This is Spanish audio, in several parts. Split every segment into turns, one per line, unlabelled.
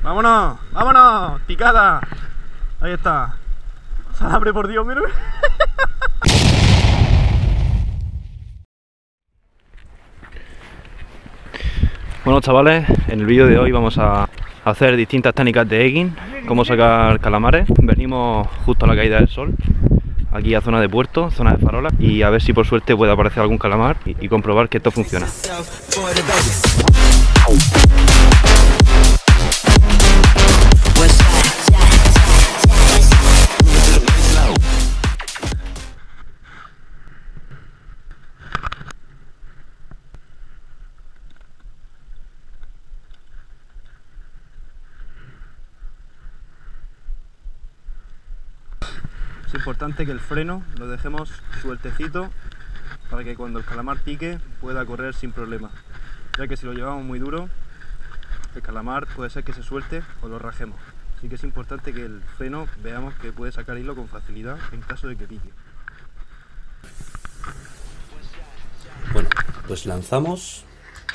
¡Vámonos! ¡Vámonos! ¡Picada! Ahí está. Salabre, por Dios, mira. Bueno, chavales, en el vídeo de hoy vamos a hacer distintas técnicas de egging, cómo sacar calamares. Venimos justo a la caída del sol, aquí a zona de puerto, zona de farola, y a ver si por suerte puede aparecer algún calamar y comprobar que esto funciona. Es importante que el freno lo dejemos sueltecito para que cuando el calamar pique pueda correr sin problema, ya que si lo llevamos muy duro el calamar puede ser que se suelte o lo rajemos, así que es importante que el freno veamos que puede sacar hilo con facilidad en caso de que pique.
Bueno, pues lanzamos,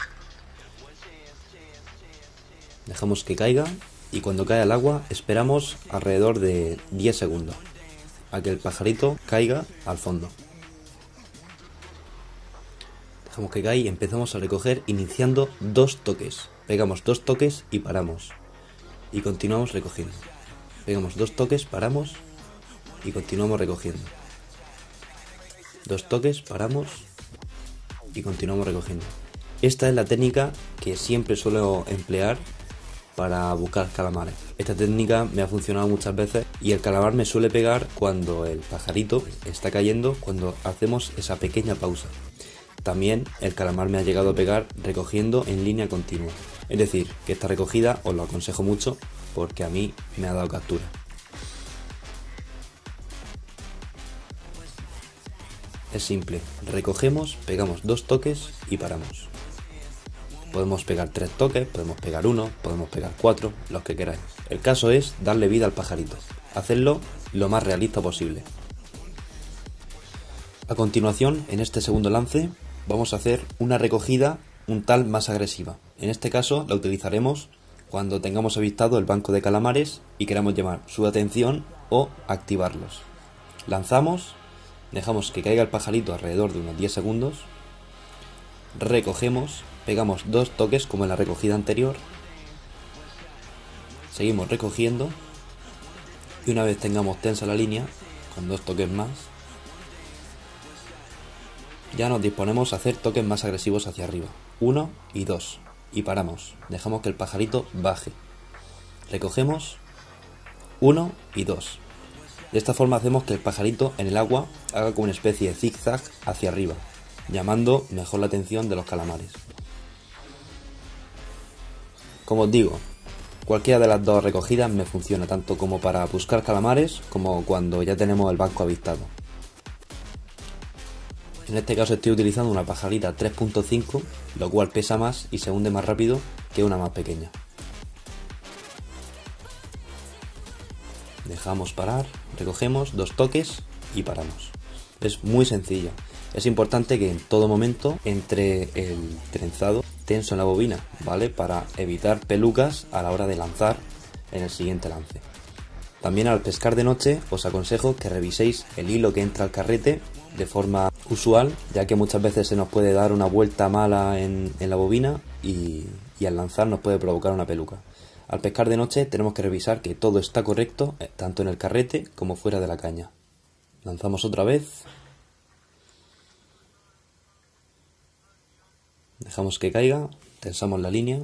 dejamos que caiga y cuando cae al agua esperamos alrededor de 10 segundos a que el pajarito caiga al fondo. Dejamos que caiga y empezamos a recoger iniciando 2 toques. Pegamos 2 toques y paramos. Y continuamos recogiendo. Pegamos 2 toques, paramos y continuamos recogiendo. 2 toques, paramos y continuamos recogiendo. Esta es la técnica que siempre suelo emplear para buscar calamares. Esta técnica me ha funcionado muchas veces y el calamar me suele pegar cuando el pajarito está cayendo, cuando hacemos esa pequeña pausa. También el calamar me ha llegado a pegar recogiendo en línea continua. Es decir, que esta recogida os lo aconsejo mucho porque a mí me ha dado captura. Es simple, recogemos, pegamos 2 toques y paramos. Podemos pegar 3 toques, podemos pegar 1, podemos pegar 4, los que queráis. El caso es darle vida al pajarito, hacerlo lo más realista posible. A continuación, en este segundo lance, vamos a hacer una recogida un tal más agresiva. En este caso la utilizaremos cuando tengamos avistado el banco de calamares y queramos llamar su atención o activarlos. Lanzamos, dejamos que caiga el pajarito alrededor de unos 10 segundos, recogemos, pegamos 2 toques como en la recogida anterior, seguimos recogiendo y una vez tengamos tensa la línea, con 2 toques más, ya nos disponemos a hacer toques más agresivos hacia arriba, 1 y 2, y paramos, dejamos que el pajarito baje, recogemos 1 y 2. De esta forma hacemos que el pajarito en el agua haga como una especie de zigzag hacia arriba, llamando mejor la atención de los calamares. Como os digo, cualquiera de las dos recogidas me funciona tanto como para buscar calamares como cuando ya tenemos el banco avistado. En este caso estoy utilizando una pajarita 3.5, lo cual pesa más y se hunde más rápido que una más pequeña. Dejamos parar, recogemos 2 toques y paramos. Es muy sencillo. Es importante que en todo momento entre el trenzado tenso en la bobina, ¿vale? Para evitar pelucas a la hora de lanzar en el siguiente lance. También al pescar de noche os aconsejo que reviséis el hilo que entra al carrete de forma usual, ya que muchas veces se nos puede dar una vuelta mala en la bobina y al lanzar nos puede provocar una peluca. Al pescar de noche tenemos que revisar que todo está correcto, tanto en el carrete como fuera de la caña. Lanzamos otra vez. Dejamos que caiga, tensamos la línea.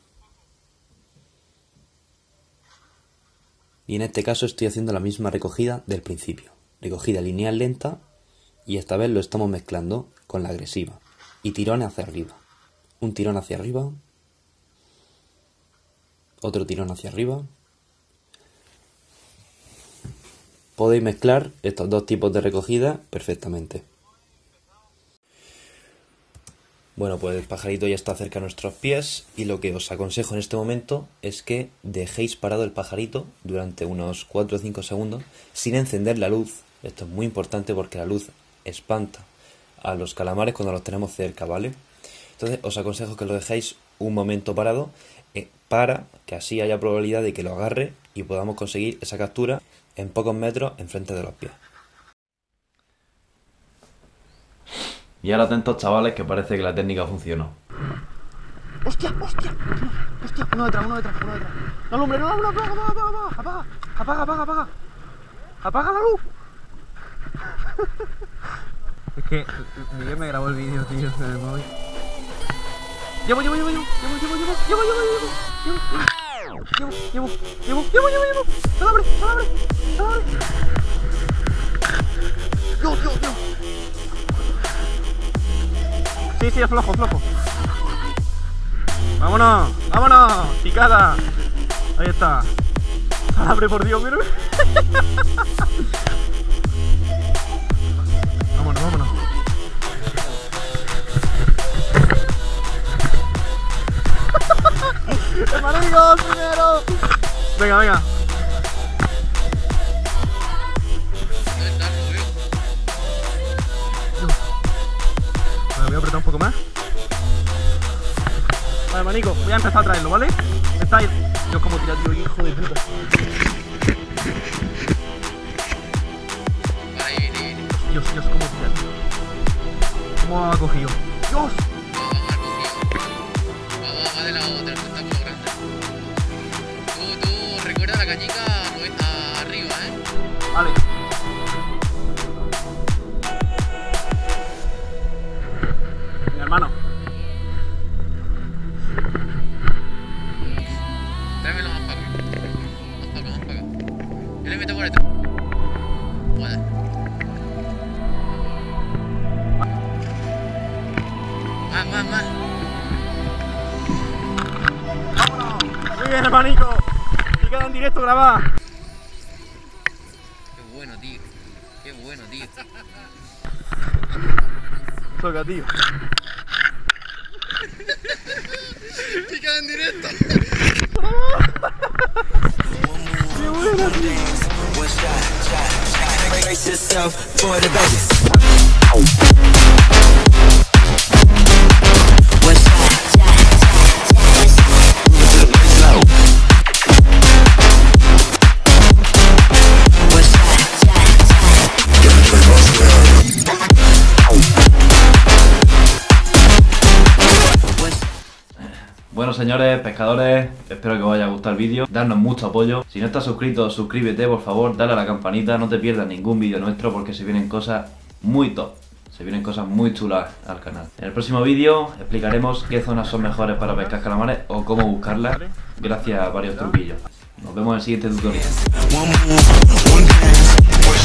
Y en este caso estoy haciendo la misma recogida del principio. Recogida lineal lenta y esta vez lo estamos mezclando con la agresiva. Y tirón hacia arriba. Un tirón hacia arriba. Otro tirón hacia arriba. Podéis mezclar estos dos tipos de recogida perfectamente. Bueno, pues el pajarito ya está cerca a nuestros pies y lo que os aconsejo en este momento es que dejéis parado el pajarito durante unos 4 o 5 segundos sin encender la luz. Esto es muy importante porque la luz espanta a los calamares cuando los tenemos cerca, ¿vale? Entonces os aconsejo que lo dejéis un momento parado para que así haya probabilidad de que lo agarre y podamos conseguir esa captura en pocos metros enfrente de los pies. Y ahora atentos, chavales, que parece que la técnica funcionó.
¡Hostia! ¡Hostia! ¡Hostia! Uno detrás. No, hombre, no, apaga. Apaga la luz. Es que Miguel me grabó el vídeo, tío, en el móvil. Llevo. ¡No abre! Dios. Sí, es flojo. ¡Vámonos! ¡Picada! Ahí está. ¡Abre, por Dios, mira! Vámonos. ¡Hermanico, primero! Venga. Voy a apretar un poco más. Vale, manico, voy a empezar a traerlo, ¿vale? Está ahí. Dios, cómo tira, tío, hijo de puta. Dios, cómo tira, tío. ¿Cómo ha cogido? ¡Dios!
Va de la otra, está como grande. Tú recuerda la cañica arriba,
Vale. Mi hermano.
Tráemelo más para acá. Más para acá. Yo le meto por detrás. Vale. Más.
¡Vámonos! Muy bien, hermanico. Y queda en directo grabada.
Qué bueno, tío.
Toca, tío.
Pica en directo.
¡Qué buena, tío!
Bueno, señores pescadores, espero que os haya gustado el vídeo, darnos mucho apoyo. Si no estás suscrito, suscríbete, por favor, dale a la campanita, no te pierdas ningún vídeo nuestro porque se vienen cosas muy top, se vienen cosas muy chulas al canal. En el próximo vídeo explicaremos qué zonas son mejores para pescar calamares o cómo buscarlas, gracias a varios truquillos. Nos vemos en el siguiente tutorial.